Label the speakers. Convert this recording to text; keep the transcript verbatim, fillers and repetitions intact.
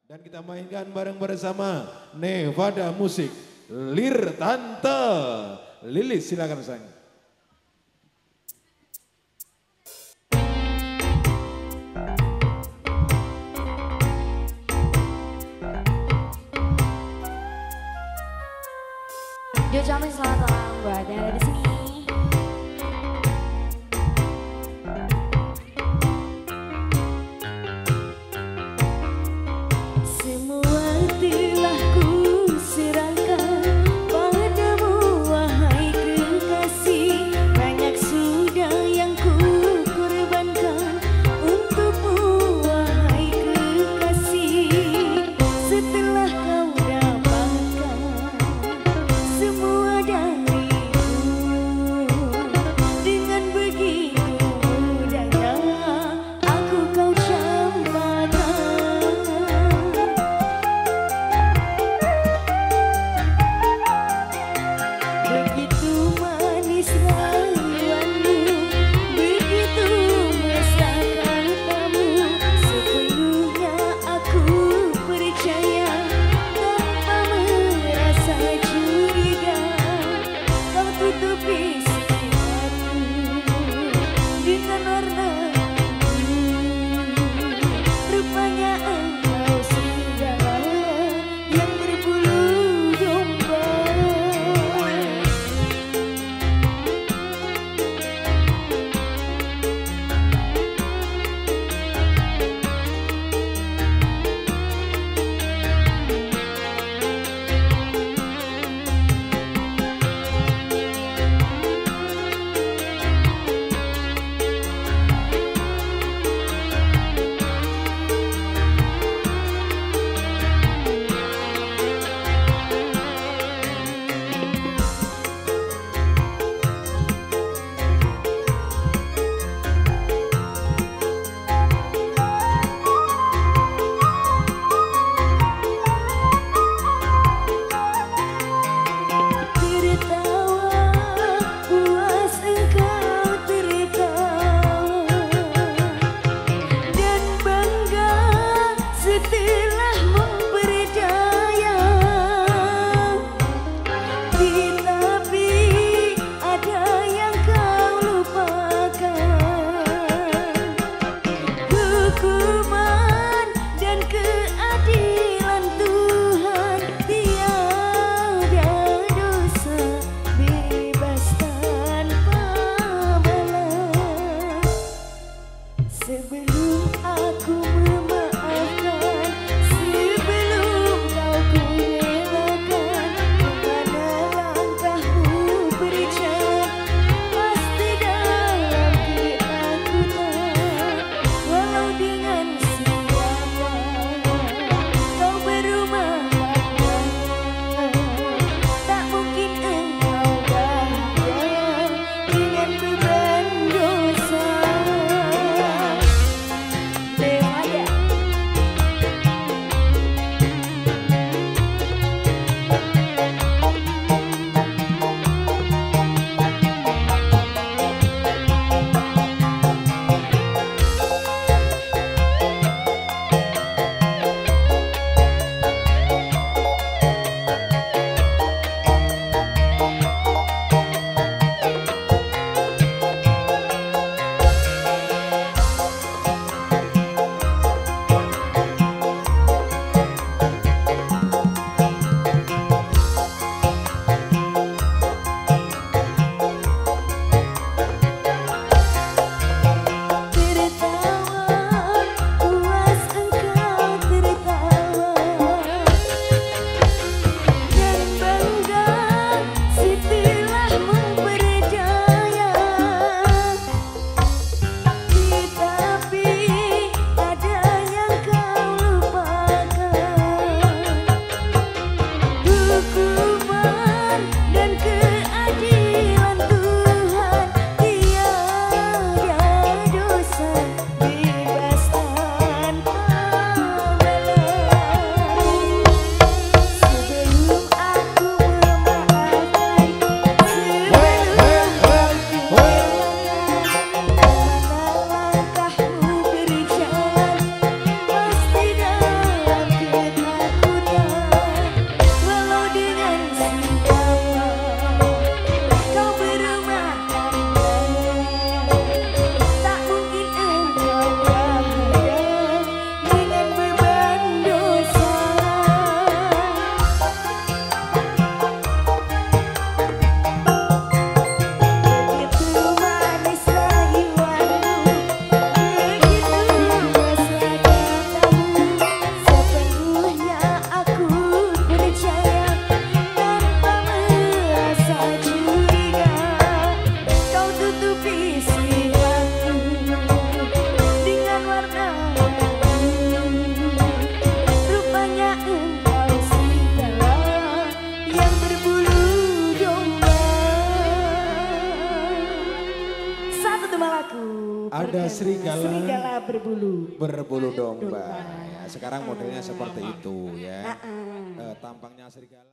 Speaker 1: Dan kita mainkan bareng bersama Nevada Musik, Lir Tante Lilis, silakan sayang.
Speaker 2: Dia ucapin selamat malam buat yang ada di sini. Semua telah ku serahkan padamu wahai kekasih. Banyak sudah yang ku korbankan untukmu wahai kekasih. Setelah kau dapatkan semua dariku, dengan begitu mudahnya aku kau campakkan. Begitu manis rayuanmu, begitu mesra katamu, sepenuhnya aku percaya tanpa merasa curiga. Kau tutupi sifatku dengan warna rupanya engkau serigala yang berbulu domba. Tertawa puas engkau tertawa, dan bangga setelah memperdaya. Tetapi ada yang kau lupakan, hukuman dan keadilan Tuhan. Tiada dosa bebas tanpa balas. Sebelum aku memaafkan
Speaker 1: serigala.
Speaker 2: Serigala berbulu.
Speaker 1: Berbulu domba.
Speaker 2: Domba.
Speaker 1: Ya, sekarang modelnya seperti itu ya.
Speaker 2: Uh-uh.
Speaker 1: Eh, tampangnya serigala.